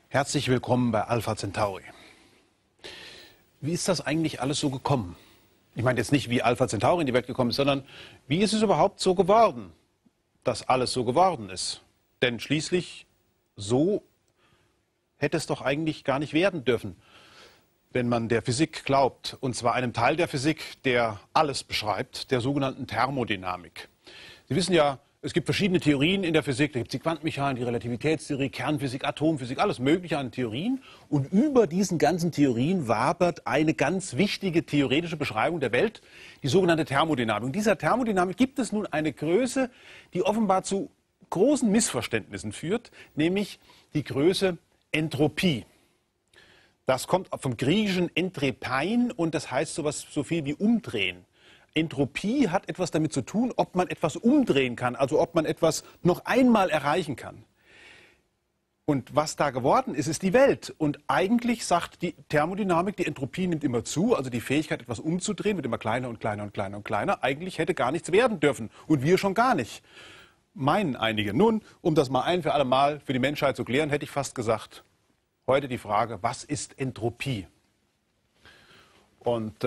Herzlich willkommen bei Alpha Centauri. Wie ist das eigentlich alles so gekommen? Ich meine jetzt nicht, wie Alpha Centauri in die Welt gekommen ist, sondern wie ist es überhaupt so geworden, dass alles so geworden ist? Denn schließlich so hätte es doch eigentlich gar nicht werden dürfen, wenn man der Physik glaubt. Und zwar einem Teil der Physik, der alles beschreibt, der sogenannten Thermodynamik. Sie wissen ja, es gibt verschiedene Theorien in der Physik. Da gibt es die Quantenmechanik, die Relativitätstheorie, Kernphysik, Atomphysik, alles Mögliche an Theorien. Und über diesen ganzen Theorien wabert eine ganz wichtige theoretische Beschreibung der Welt, die sogenannte Thermodynamik. In dieser Thermodynamik gibt es nun eine Größe, die offenbar zu großen Missverständnissen führt, nämlich die Größe Entropie. Das kommt vom griechischen entrepein und das heißt sowas so viel wie umdrehen. Entropie hat etwas damit zu tun, ob man etwas umdrehen kann, also ob man etwas noch einmal erreichen kann. Und was da geworden ist, ist die Welt. Und eigentlich sagt die Thermodynamik, die Entropie nimmt immer zu, also die Fähigkeit, etwas umzudrehen, wird immer kleiner und kleiner und kleiner und kleiner. Eigentlich hätte gar nichts werden dürfen und wir schon gar nicht, meinen einige. Nun, um das mal ein für alle Mal für die Menschheit zu klären, hätte ich fast gesagt, heute die Frage, was ist Entropie? Und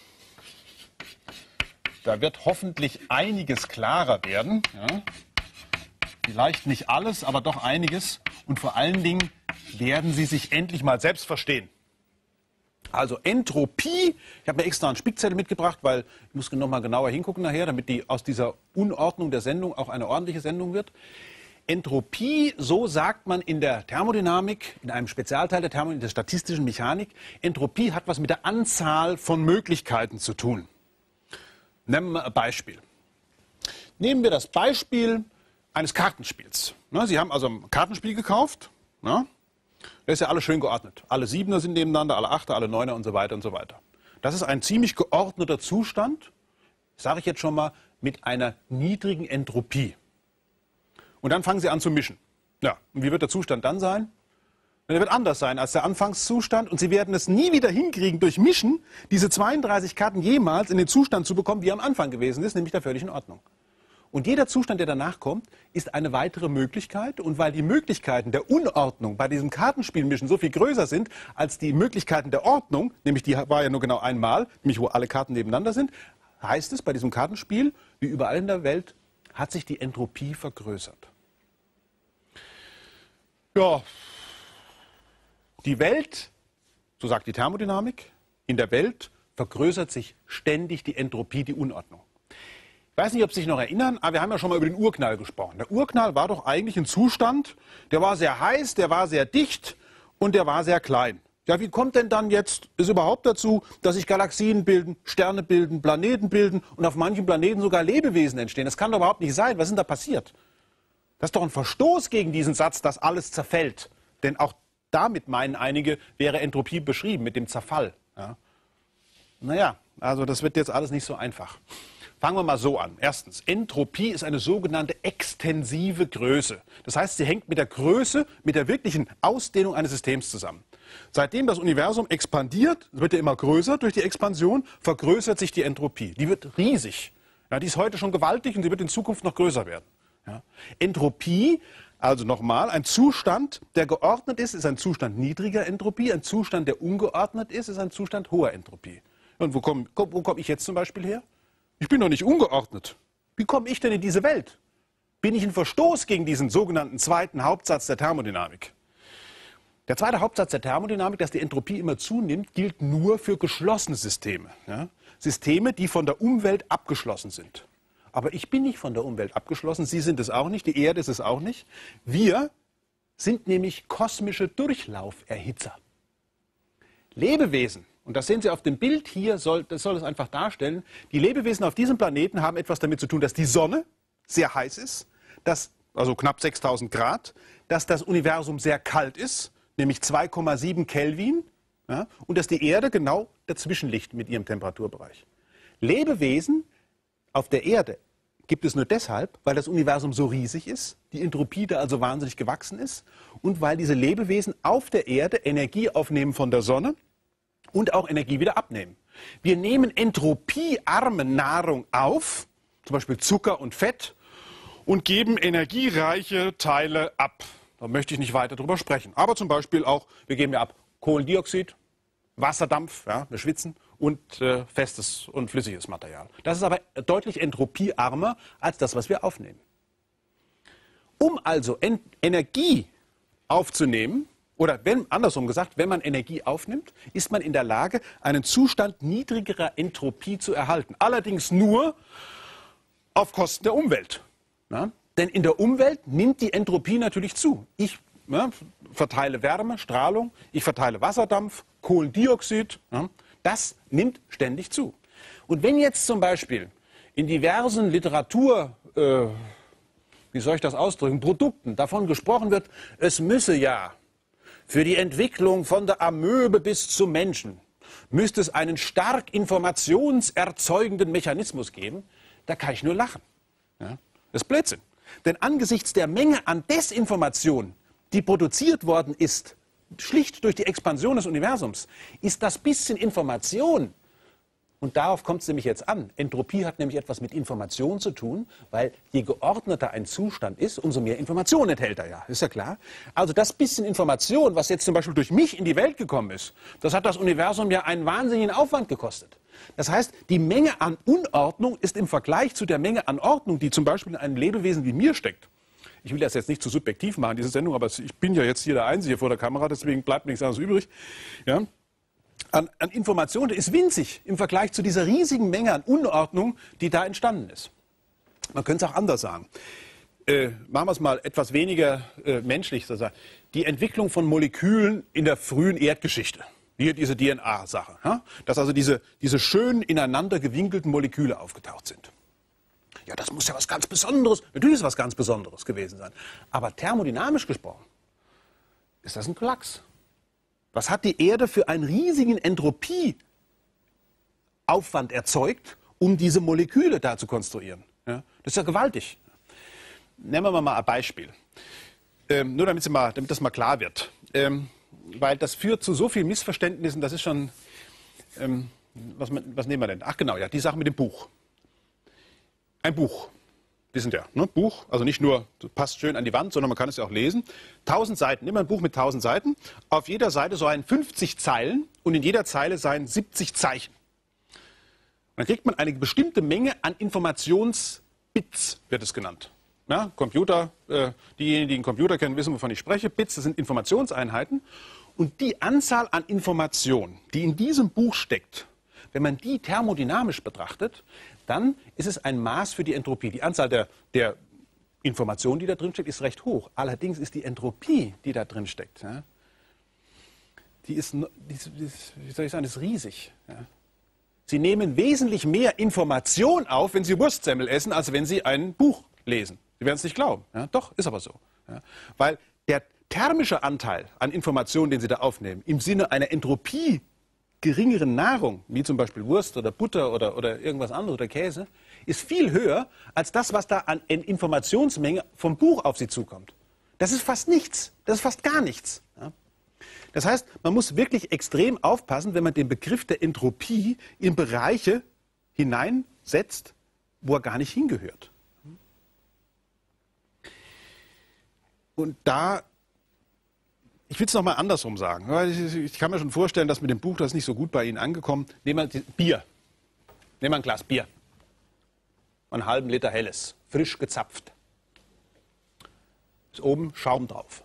da wird hoffentlich einiges klarer werden. Ja. Vielleicht nicht alles, aber doch einiges. Und vor allen Dingen werden Sie sich endlich mal selbst verstehen. Also Entropie, ich habe mir extra einen Spickzettel mitgebracht, weil ich muss noch mal genauer hingucken nachher, damit aus dieser Unordnung der Sendung auch eine ordentliche Sendung wird. Entropie, so sagt man in der Thermodynamik, in einem Spezialteil der Thermodynamik, in der statistischen Mechanik, Entropie hat was mit der Anzahl von Möglichkeiten zu tun. Nehmen wir ein Beispiel. Nehmen wir das Beispiel eines Kartenspiels. Sie haben also ein Kartenspiel gekauft. Das ist ja alles schön geordnet. Alle Siebener sind nebeneinander, alle Achter, alle Neuner und so weiter und so weiter. Das ist ein ziemlich geordneter Zustand, sage ich jetzt schon mal, mit einer niedrigen Entropie. Und dann fangen Sie an zu mischen. Ja, und wie wird der Zustand dann sein? Der wird anders sein als der Anfangszustand und Sie werden es nie wieder hinkriegen, durch Mischen diese 32 Karten jemals in den Zustand zu bekommen, wie er am Anfang gewesen ist, nämlich der völligen Ordnung. Und jeder Zustand, der danach kommt, ist eine weitere Möglichkeit. Und weil die Möglichkeiten der Unordnung bei diesem Kartenspielmischen so viel größer sind als die Möglichkeiten der Ordnung, nämlich die war ja nur genau einmal, nämlich wo alle Karten nebeneinander sind, heißt es bei diesem Kartenspiel, wie überall in der Welt, hat sich die Entropie vergrößert. Ja. Die Welt, so sagt die Thermodynamik, in der Welt vergrößert sich ständig die Entropie, die Unordnung. Ich weiß nicht, ob Sie sich noch erinnern, aber wir haben ja schon mal über den Urknall gesprochen. Der Urknall war doch eigentlich ein Zustand, der war sehr heiß, der war sehr dicht und der war sehr klein. Ja, wie kommt denn dann jetzt es überhaupt dazu, dass sich Galaxien bilden, Sterne bilden, Planeten bilden und auf manchen Planeten sogar Lebewesen entstehen? Das kann doch überhaupt nicht sein. Was ist denn da passiert? Das ist doch ein Verstoß gegen diesen Satz, dass alles zerfällt. Denn auch damit meinen einige, wäre Entropie beschrieben, mit dem Zerfall. Ja. Naja, also das wird jetzt alles nicht so einfach. Fangen wir mal so an. Erstens, Entropie ist eine sogenannte extensive Größe. Das heißt, sie hängt mit der Größe, mit der wirklichen Ausdehnung eines Systems zusammen. Seitdem das Universum expandiert, wird ja immer größer durch die Expansion, vergrößert sich die Entropie. Die wird riesig. Ja, die ist heute schon gewaltig und sie wird in Zukunft noch größer werden. Ja. Entropie, also nochmal, ein Zustand, der geordnet ist, ist ein Zustand niedriger Entropie. Ein Zustand, der ungeordnet ist, ist ein Zustand hoher Entropie. Und wo komm ich jetzt zum Beispiel her? Ich bin doch nicht ungeordnet. Wie komme ich denn in diese Welt? Bin ich ein Verstoß gegen diesen sogenannten zweiten Hauptsatz der Thermodynamik? Der zweite Hauptsatz der Thermodynamik, dass die Entropie immer zunimmt, gilt nur für geschlossene Systeme. Ja? Systeme, die von der Umwelt abgeschlossen sind. Aber ich bin nicht von der Umwelt abgeschlossen, Sie sind es auch nicht, die Erde ist es auch nicht. Wir sind nämlich kosmische Durchlauferhitzer. Lebewesen, und das sehen Sie auf dem Bild hier, das soll es einfach darstellen, die Lebewesen auf diesem Planeten haben etwas damit zu tun, dass die Sonne sehr heiß ist, also knapp 6000 Grad, dass das Universum sehr kalt ist, nämlich 2,7 Kelvin, ja, und dass die Erde genau dazwischen liegt mit ihrem Temperaturbereich. Lebewesen auf der Erde gibt es nur deshalb, weil das Universum so riesig ist, die Entropie da also wahnsinnig gewachsen ist und weil diese Lebewesen auf der Erde Energie aufnehmen von der Sonne und auch Energie wieder abnehmen. Wir nehmen entropiearme Nahrung auf, zum Beispiel Zucker und Fett, und geben energiereiche Teile ab. Da möchte ich nicht weiter drüber sprechen. Aber zum Beispiel auch, wir geben ja ab Kohlendioxid, Wasserdampf, ja, wir schwitzen, und festes und flüssiges Material. Das ist aber deutlich entropiearmer als das, was wir aufnehmen. Um also Energie aufzunehmen, oder andersrum gesagt, wenn man Energie aufnimmt, ist man in der Lage, einen Zustand niedrigerer Entropie zu erhalten. Allerdings nur auf Kosten der Umwelt. Ja? Denn in der Umwelt nimmt die Entropie natürlich zu. Ich verteile Wärme, Strahlung, ich verteile Wasserdampf, Kohlendioxid. Ja? Das nimmt ständig zu. Und wenn jetzt zum Beispiel in diversen wie soll ich das ausdrücken, Produkten davon gesprochen wird, es müsse ja für die Entwicklung von der Amöbe bis zum Menschen, müsste es einen stark informationserzeugenden Mechanismus geben, da kann ich nur lachen. Ja? Das ist Blödsinn. Denn angesichts der Menge an Desinformation, die produziert worden ist, schlicht durch die Expansion des Universums, ist das bisschen Information, und darauf kommt es nämlich jetzt an. Entropie hat nämlich etwas mit Information zu tun, weil je geordneter ein Zustand ist, umso mehr Information enthält er ja. Ist ja klar? Also das bisschen Information, was jetzt zum Beispiel durch mich in die Welt gekommen ist, das hat das Universum ja einen wahnsinnigen Aufwand gekostet. Das heißt, die Menge an Unordnung ist im Vergleich zu der Menge an Ordnung, die zum Beispiel in einem Lebewesen wie mir steckt. Ich will das jetzt nicht zu subjektiv machen, diese Sendung, aber ich bin ja jetzt hier der Einzige vor der Kamera, deswegen bleibt nichts anderes übrig. Ja? An Informationen ist winzig im Vergleich zu dieser riesigen Menge an Unordnung, die da entstanden ist. Man könnte es auch anders sagen. Machen wir es mal etwas weniger menschlich. Sozusagen. Die Entwicklung von Molekülen in der frühen Erdgeschichte. Hier diese DNA-Sache. Ja? Dass also diese schön ineinander gewinkelten Moleküle aufgetaucht sind. Ja, das muss ja was ganz Besonderes, natürlich ist es was ganz Besonderes gewesen sein. Aber thermodynamisch gesprochen ist das ein Klacks. Was hat die Erde für einen riesigen Entropieaufwand erzeugt, um diese Moleküle da zu konstruieren? Ja, das ist ja gewaltig. Nehmen wir mal ein Beispiel. Nur damit das mal klar wird. Weil das führt zu so vielen Missverständnissen, das ist schon... was nehmen wir denn? Ach genau, ja, die Sache mit dem Buch. Ein Buch. Wissen ja, ne? Buch, also nicht nur, passt schön an die Wand, sondern man kann es ja auch lesen. 1000 Seiten, nimm mal ein Buch mit 1000 Seiten. Auf jeder Seite seien 50 Zeilen und in jeder Zeile seien 70 Zeichen. Dann kriegt man eine bestimmte Menge an Informationsbits, wird es genannt. Ja, Computer, diejenigen, die einen Computer kennen, wissen, wovon ich spreche. Bits, das sind Informationseinheiten. Und die Anzahl an Informationen, die in diesem Buch steckt, wenn man die thermodynamisch betrachtet, dann ist es ein Maß für die Entropie. Die Anzahl der Informationen, die da drin steckt, ist recht hoch. Allerdings ist die Entropie, die da drin steckt, ja, wie soll ich sagen, ist riesig. Ja. Sie nehmen wesentlich mehr Information auf, wenn Sie Wurstsemmel essen, als wenn Sie ein Buch lesen. Sie werden es nicht glauben. Ja. Doch, ist aber so. Ja. Weil der thermische Anteil an Informationen, den Sie da aufnehmen, im Sinne einer Entropie geringeren Nahrung, wie zum Beispiel Wurst oder Butter oder irgendwas anderes oder Käse, ist viel höher als das, was da an Informationsmenge vom Buch auf Sie zukommt. Das ist fast nichts. Das ist fast gar nichts. Ja? Das heißt, man muss wirklich extrem aufpassen, wenn man den Begriff der Entropie in Bereiche hineinsetzt, wo er gar nicht hingehört. Und da... Ich will es noch mal andersrum sagen. Ich kann mir schon vorstellen, dass mit dem Buch das nicht so gut bei Ihnen angekommen. Nehmen wir Bier. Nehmen wir ein Glas Bier. Einen halben Liter helles, frisch gezapft. Ist oben Schaum drauf.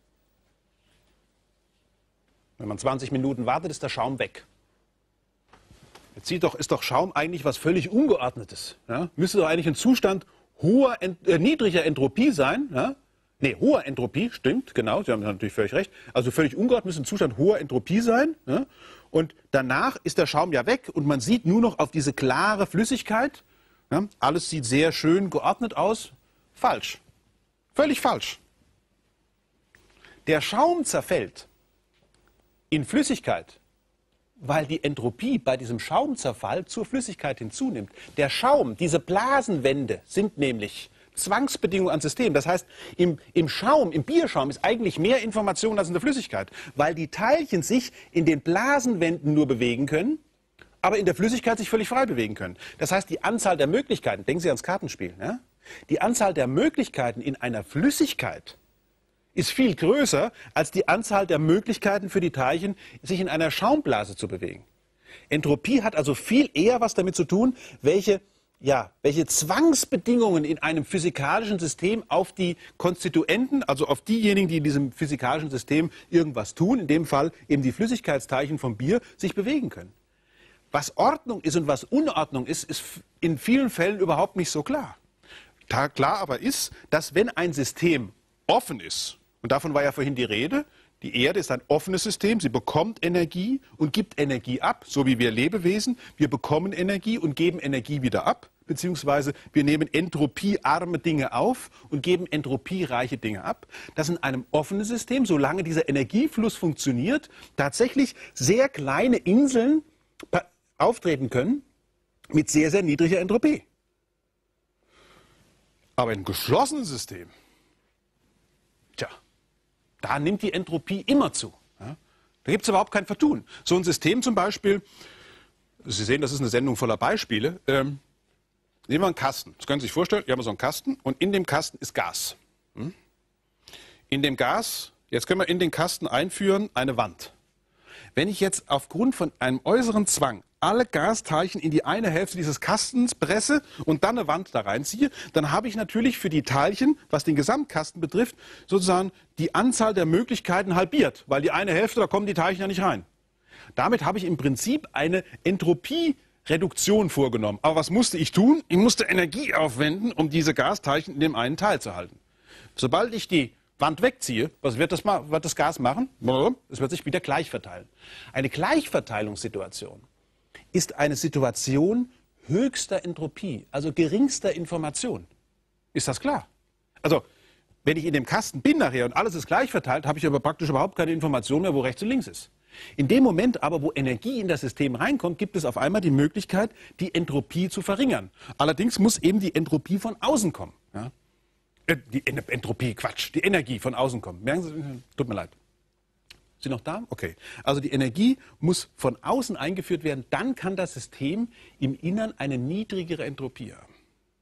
Wenn man 20 Minuten wartet, ist der Schaum weg. Jetzt ist doch Schaum eigentlich was völlig Ungeordnetes. Ja? Müsste doch eigentlich ein Zustand niedriger Entropie sein. Ja? Nee, hoher Entropie, stimmt, genau, Sie haben natürlich völlig recht. Also völlig ungeordnet müsste ein Zustand hoher Entropie sein. Ja? Und danach ist der Schaum ja weg und man sieht nur noch auf diese klare Flüssigkeit. Ja? Alles sieht sehr schön geordnet aus. Falsch. Völlig falsch. Der Schaum zerfällt in Flüssigkeit, weil die Entropie bei diesem Schaumzerfall zur Flüssigkeit hinzunimmt. Der Schaum, diese Blasenwände sind nämlich Zwangsbedingungen an System. Das heißt, im Bierschaum ist eigentlich mehr Information als in der Flüssigkeit, weil die Teilchen sich in den Blasenwänden nur bewegen können, aber in der Flüssigkeit sich völlig frei bewegen können. Das heißt, die Anzahl der Möglichkeiten, denken Sie ans Kartenspiel, ja? Die Anzahl der Möglichkeiten in einer Flüssigkeit ist viel größer als die Anzahl der Möglichkeiten für die Teilchen, sich in einer Schaumblase zu bewegen. Entropie hat also viel eher was damit zu tun, welche Zwangsbedingungen in einem physikalischen System auf die Konstituenten, also auf diejenigen, die in diesem physikalischen System irgendwas tun, in dem Fall eben die Flüssigkeitsteilchen vom Bier, sich bewegen können. Was Ordnung ist und was Unordnung ist, ist in vielen Fällen überhaupt nicht so klar. Klar aber ist, dass wenn ein System offen ist, und davon war ja vorhin die Rede, die Erde ist ein offenes System, sie bekommt Energie und gibt Energie ab, so wie wir Lebewesen. Wir bekommen Energie und geben Energie wieder ab, beziehungsweise wir nehmen entropiearme Dinge auf und geben entropiereiche Dinge ab. Dass in einem offenen System, solange dieser Energiefluss funktioniert, tatsächlich sehr kleine Inseln auftreten können mit sehr, sehr niedriger Entropie. Aber in einem geschlossenen System, da nimmt die Entropie immer zu. Ja? Da gibt es überhaupt kein Vertun. So ein System zum Beispiel, Sie sehen, das ist eine Sendung voller Beispiele. Nehmen wir einen Kasten. Das können Sie sich vorstellen, wir haben so einen Kasten und in dem Kasten ist Gas. In dem Gas, jetzt können wir in den Kasten einführen eine Wand. Wenn ich jetzt aufgrund von einem äußeren Zwang alle Gasteilchen in die eine Hälfte dieses Kastens presse und dann eine Wand da reinziehe, dann habe ich natürlich für die Teilchen, was den Gesamtkasten betrifft, sozusagen die Anzahl der Möglichkeiten halbiert, weil die eine Hälfte, da kommen die Teilchen ja nicht rein. Damit habe ich im Prinzip eine Entropiereduktion vorgenommen. Aber was musste ich tun? Ich musste Energie aufwenden, um diese Gasteilchen in dem einen Teil zu halten. Sobald ich die Wand wegziehe, was wird das Gas machen? Es wird sich wieder gleich verteilen. Eine Gleichverteilungssituation ist eine Situation höchster Entropie, also geringster Information. Ist das klar? Also, wenn ich in dem Kasten bin nachher und alles ist gleich verteilt, habe ich aber praktisch überhaupt keine Information mehr, wo rechts und links ist. In dem Moment aber, wo Energie in das System reinkommt, gibt es auf einmal die Möglichkeit, die Entropie zu verringern. Allerdings muss eben die Entropie von außen kommen. Ja? Die Energie von außen kommen. Merken Sie, tut mir leid. Sind Sie noch da? Okay. Also die Energie muss von außen eingeführt werden, dann kann das System im Innern eine niedrigere Entropie haben.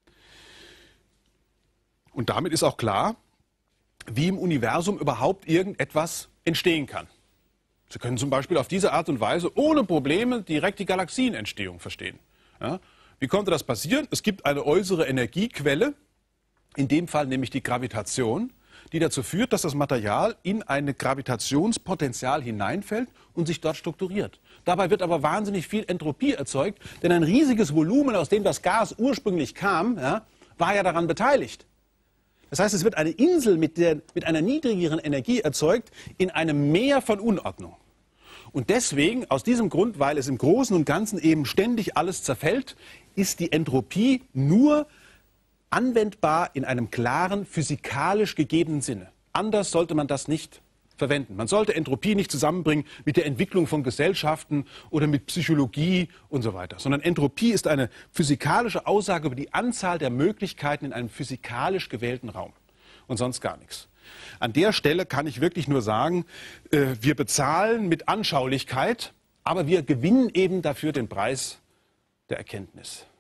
Und damit ist auch klar, wie im Universum überhaupt irgendetwas entstehen kann. Sie können zum Beispiel auf diese Art und Weise ohne Probleme direkt die Galaxienentstehung verstehen. Ja? Wie konnte das passieren? Es gibt eine äußere Energiequelle, in dem Fall nämlich die Gravitation, die dazu führt, dass das Material in ein Gravitationspotenzial hineinfällt und sich dort strukturiert. Dabei wird aber wahnsinnig viel Entropie erzeugt, denn ein riesiges Volumen, aus dem das Gas ursprünglich kam, ja, war ja daran beteiligt. Das heißt, es wird eine Insel mit einer niedrigeren Energie erzeugt in einem Meer von Unordnung. Und deswegen, aus diesem Grund, weil es im Großen und Ganzen eben ständig alles zerfällt, ist die Entropie nur anwendbar in einem klaren, physikalisch gegebenen Sinne. Anders sollte man das nicht verwenden. Man sollte Entropie nicht zusammenbringen mit der Entwicklung von Gesellschaften oder mit Psychologie und so weiter, sondern Entropie ist eine physikalische Aussage über die Anzahl der Möglichkeiten in einem physikalisch gewählten Raum und sonst gar nichts. An der Stelle kann ich wirklich nur sagen, wir bezahlen mit Anschaulichkeit, aber wir gewinnen eben dafür den Preis der Erkenntnis.